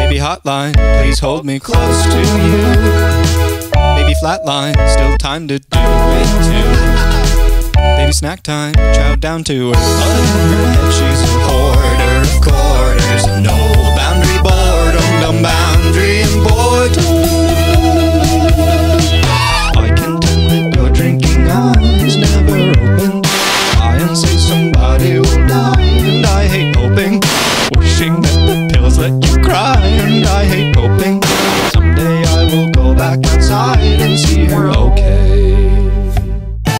Baby hotline, please hold me close to you. Baby flatline, still time to do it too. Baby snack time, chow down to her. Under her head she's a hoarder of quarters. No